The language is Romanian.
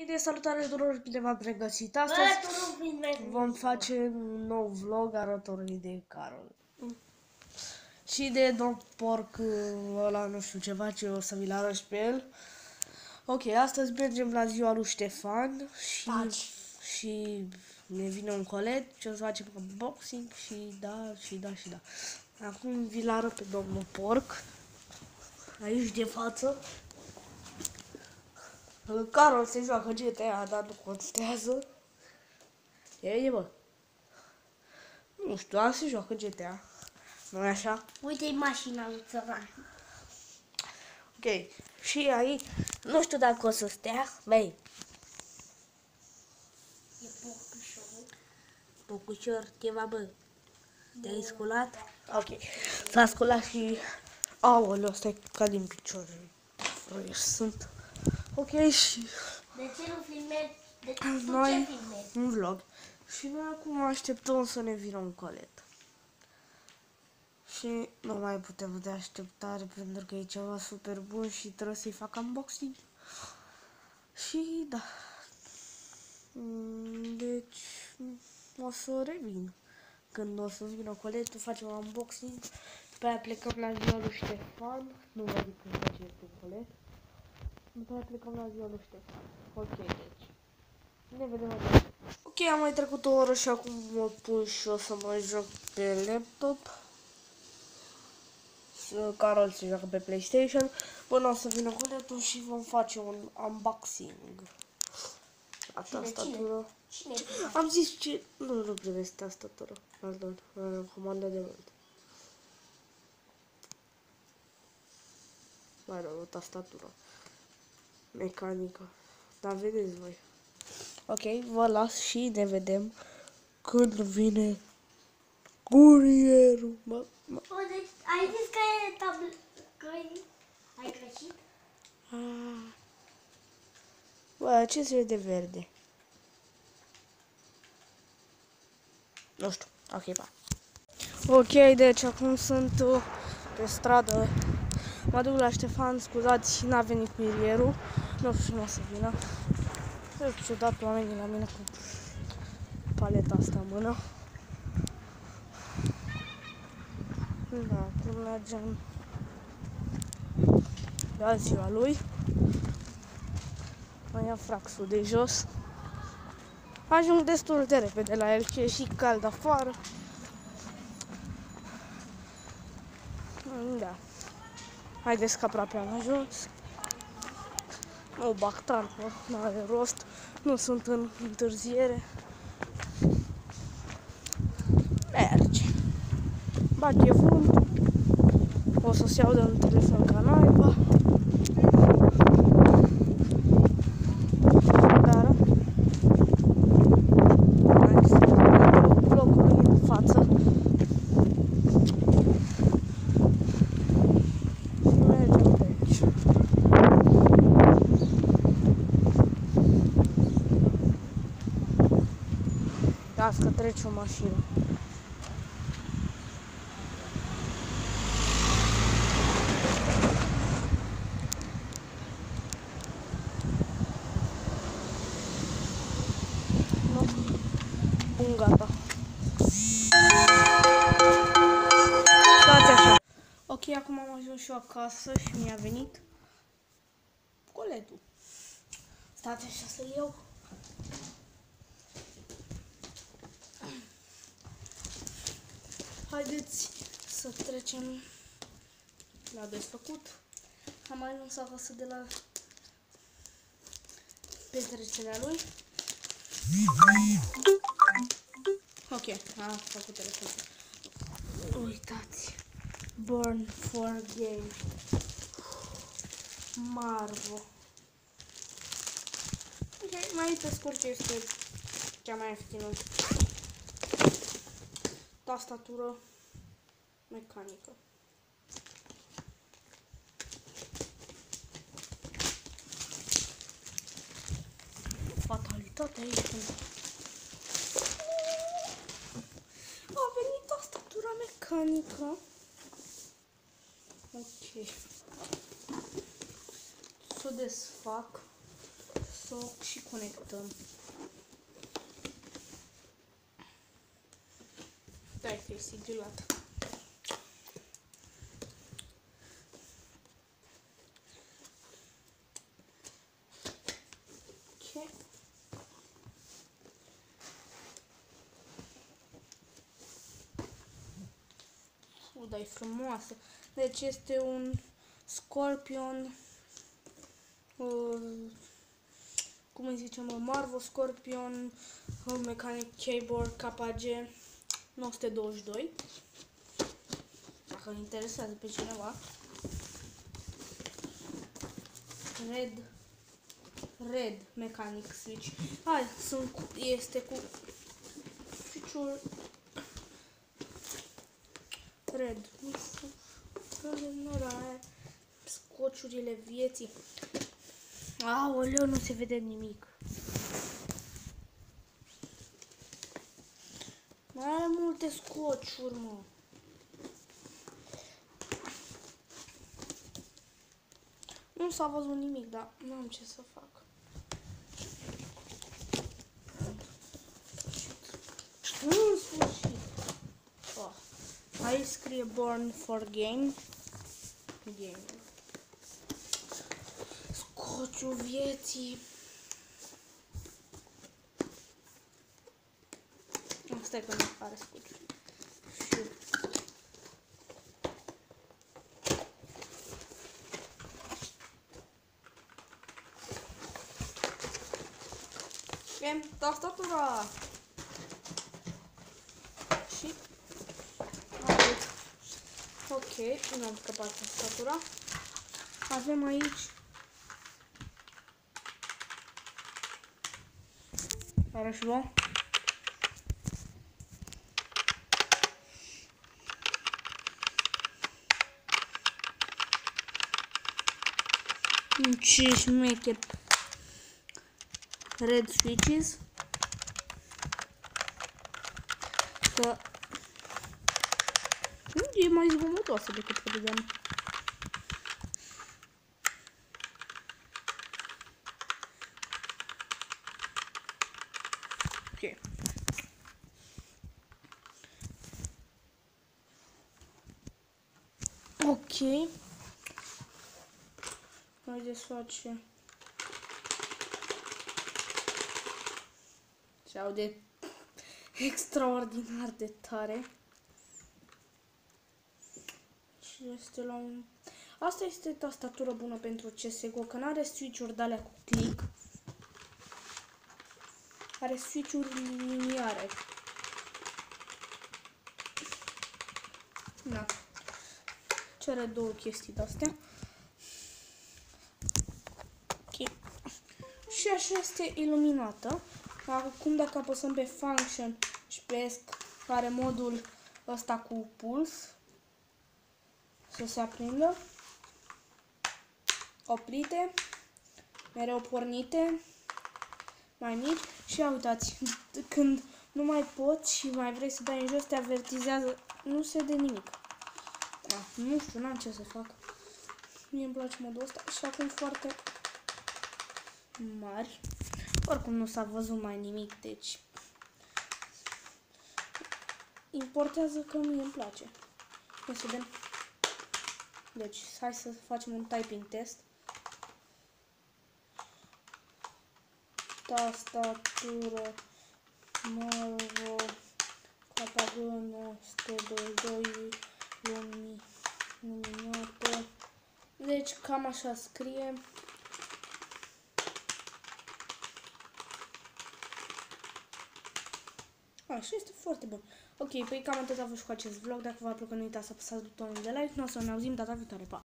De salutare tuturor, bine v-am regăsit. Astăzi vom face un nou vlog arătorului de Carol. Și de domn porc ăla, nu știu ceva ce o să vi-l arăt pe el. Ok, astăzi mergem la ziua lui Ștefan și ne vine un colet și o să facem unboxing și da. Acum vi-l arăt pe domnul porc. Aici de față. Carol se joacă GTA, dar nu contează. E bă. Nu știu, dar se joacă GTA. Nu-i așa? Uite-i mașina lui țăran. Ok. Și aici, nu știu dacă o să stea. Băi. E porcușorul. Porcușor, ceva, bă. Te-ai sculat? Ok. S-a sculat și... Aoleu, stai ca din picioare. Frăiești sunt. Ok, și... De ce nu filmezi? De ce Noi, filmezi? un vlog. Și noi acum așteptăm să ne vină un colet. Și nu mai putem de așteptare pentru că e ceva super bun și trebuie să-i fac unboxing. Și da. Deci o să revin. Când o să vină coletul, facem unboxing. După aia plecăm la ziua lui Ștefan. Nu vă zic când face este colet. După aia plecăm la ziua lui Ștefan. Ok, deci. Ne vedem aici. Ok, am mai trecut o oră și acum mă pun și o să mă joc pe laptop. Carol se joacă pe PlayStation. Până o să vină coletul și vom face un unboxing. La tastatură. Cine? Am zis ce... Nu privesc tastatura. Comanda de mult. Mai rău, o tastatură. Mecanică. Dar vedeți voi. Ok, vă las și ne vedem când vine curierul. O, deci, ai zis că e tablet... Ai greșit? Bă, ce se vede verde? Nu știu. Ok, pa. Ok, deci acum sunt pe stradă. Mă duc la Ștefan, scuzați, n-a venit curierul. Nu știu nu o să vină. E ciudat oamenii la mine cu paleta asta în mână. Da, acum mergem la ziua lui. Mai ia fraxul de jos. Ajung destul de repede la el, că e și cald afară. Da. Haideți că aproape am ajuns. Nu bag tampă, nu are rost. Nu sunt în întârziere. Merge. Bate vânt. O să se audă în telefon ca naiba. Dar blocului în față. Mergem pe aici. Las că trece o mașină. Bun, gata. Stați așa. Ok, acum am ajuns și eu acasă și mi-a venit coletul. Stați așa să-l iau. Haideți să trecem la desfăcut. Am ajuns acasă de la petrecerea lui. Ok, am făcut telefonul. Uitați. Burn for game. Marvo. Ok, mai pe scurt este cea mai ieftină. Tastatură mecanică. Fatalitate aici. A venit tastatura mecanică. Ok. Să o desfac. să o și conectăm. Dai că e sigilat. Ok. Da, e frumoasă. Deci este un Scorpion, cum îi zicem, Marvel Scorpion Mechanic Keyboard KG 922. Dacă îl interesează pe cineva. Red Mechanic Switch. Hai, este cu switch-ul red. Nu aia scociurile vieții. Aoleu, nu se vede nimic. Mai are multe scociuri, mă. Nu s-a văzut nimic, dar nu am ce să fac. În sfârșit. Oh. Aici scrie Born for Game. Scociul vieții. Stai că nu are scociul. Tastatura. Și ok, nu am scăpat tastatura. Avem aici хорошо. Ce șmecher. Red switches. Că e mai zgomotoasă decât credeam. Ok. Ok. Mai desface. Se aude extraordinar de tare. Și este la un... Asta este tastatură bună pentru CSGO, că nu are switch-uri de alea cu click. Are switch-uri liniare. Da. Cere două chestii de-astea. Ok. Și așa este iluminată. Acum dacă apăsăm pe Function și pe ESC, are modul ăsta cu puls. Să se aprindă. Oprite. Mereu pornite. Mai mici. Și ia uitați, când nu mai poți și mai vrei să dai în jos, te avertizează. Nu se vede nimic. Nu știu, n-am ce să fac. Mie îmi place modul ăsta și acum foarte mari. Oricum nu s-a văzut mai nimic, deci importează că mie îmi place. Hai să vedem. Deci, hai să facem un typing test. Tastatură Marvel KG 922 luminată. Deci cam așa scrie. Și este foarte bun. Ok, păi cam atât a fost cu acest vlog. Dacă v-a plăcut, nu uitați să apăsați butonul de like. Noi o să ne auzim data viitoare. Pa!